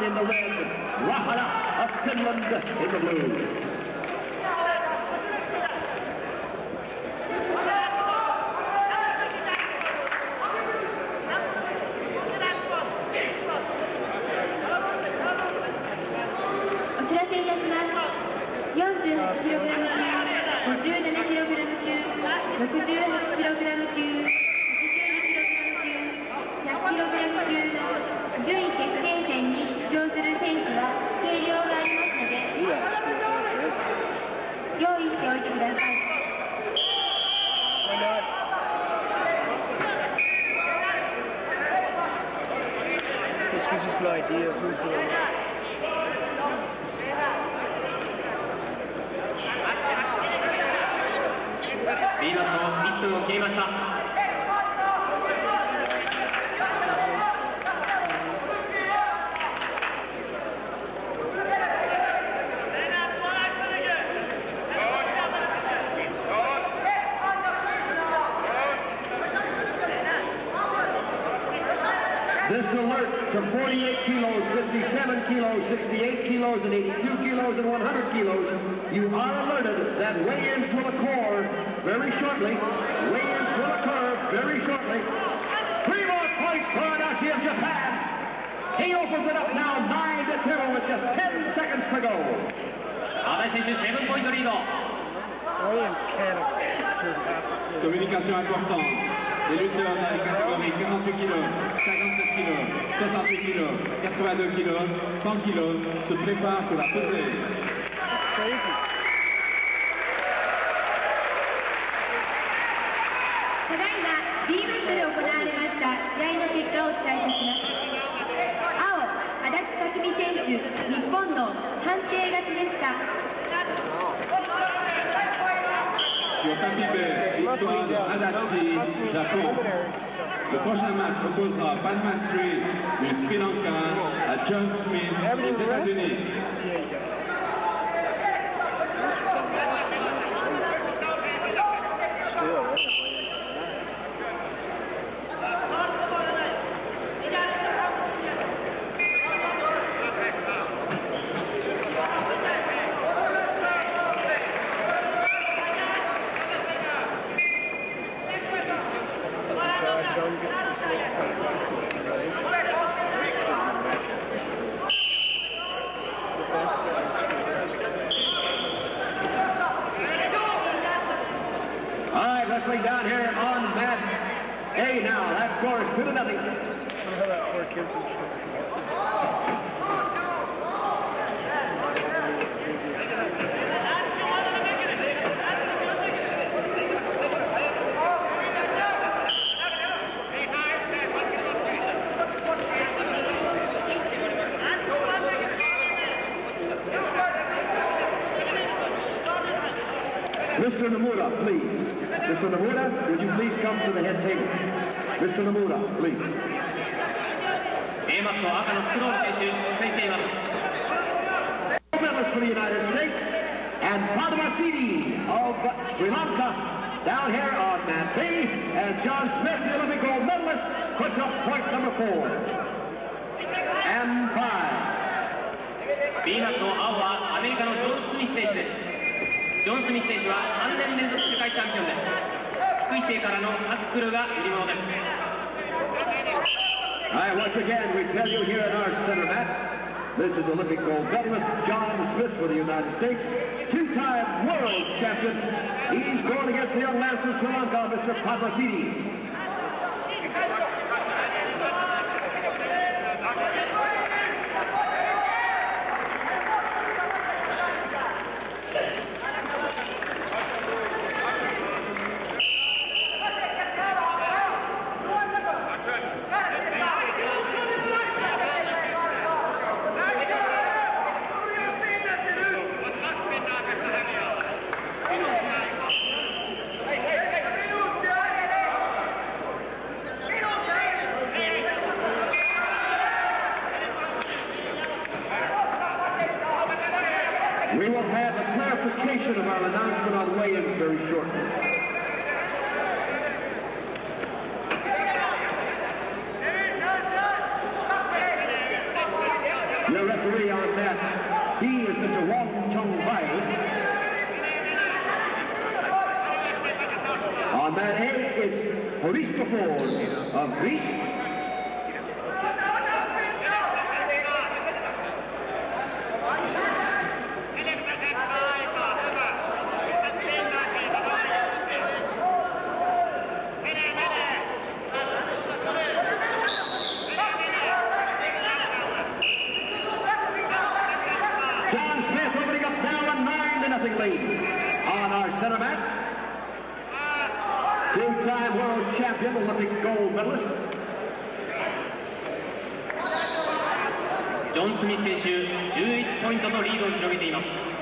in the red, Rahana of Finland in the blue. This gives us an idea of who's doing it. ビーナット1分を切りました。 This alert to 48 kilos, 57 kilos, 68 kilos, and 82 kilos, and 100 kilos. You are alerted that weigh-ins will occur very shortly. Weigh-ins will occur very shortly. 3 more points for Adachi of Japan. He opens it up now 9-2 with just 10 seconds to go. 安倍選手7ポイントリード。 Communication importante. Les lutteurs dans les catégories 48 kg, 57 kg, 68 kg, 82 kg, 100 kg se préparent pour la pesée. That's crazy. ただいま B マットで行われました試合の結果をお伝えいたします。青、足立拓実選手、日本の判定勝ちでした。 Sur tapis vert, victoire de Adachi, Japon. Le prochain match opposera Padmasree du Sri Lanka à John Smith des États-Unis. Wrestling down here on mat A now. That score is 2-0. How that poor kid from Mr. Nomura, please. Mr. Nomura, would you please come to the head table? Mr. Nomura, please. A マット赤のスクロール選手、制しています。 Medalist for the United States and Padmasree of Sri Lanka down here on mat B, and John Smith, the Olympic gold medalist, puts up point number 4 and 5. B マット青はアメリカのジョン・スミス選手です。ジョン・スミス選手は3年連続世界チャンピオンです。低い姿勢からのタックルが売り物です。 Once again, we tell you here at our center mat, this is Olympic gold medalist John Smith for the United States, 2-time world champion. He's going against the young man from Sri Lanka, Mr. Padmasree. We will have a clarification of our announcement on weigh-ins very shortly. Your referee on that, he is Mr. Wong Chung Bai. On that A, it's Hristofor of Greece. John Smith opening up now a 9-0 lead on our center mat. Two-time world champion, Olympic gold medalist. ジョン・スミス選手11ポイントとリードを広げています。